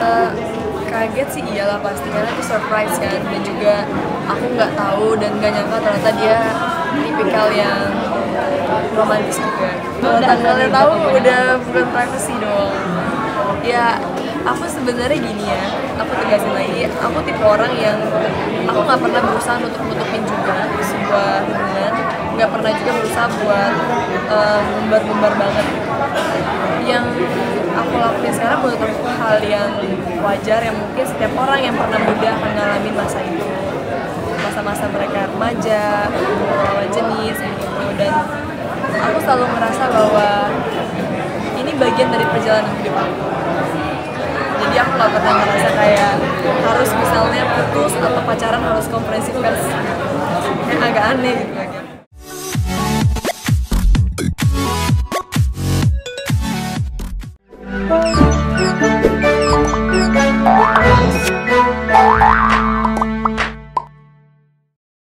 Eh, kaget sih iyalah pasti, karena itu surprise kan, dan juga aku nggak tahu dan nggak nyangka ternyata dia tipikal yang romantis juga. Kalau tanggalnya tahu udah bukan privacy dong. Ya aku sebenarnya gini ya, aku tegasin lagi, aku tipe orang yang aku nggak pernah berusaha nutup-nutupin juga sebuah hubungan, nggak pernah juga berusaha buat ngumbar-ngumbar banget. Yang aku lakuin sekarang menurut aku hal yang wajar, yang mungkin setiap orang yang pernah muda akan ngalamin masa itu, masa-masa mereka remaja, lawan jenis gitu. Dan aku selalu merasa bahwa ini bagian dari perjalanan hidup aku. Jadi aku gak pernah merasa kayak harus misalnya putus atau pacaran harus konferensi pers, yang agak aneh gitu.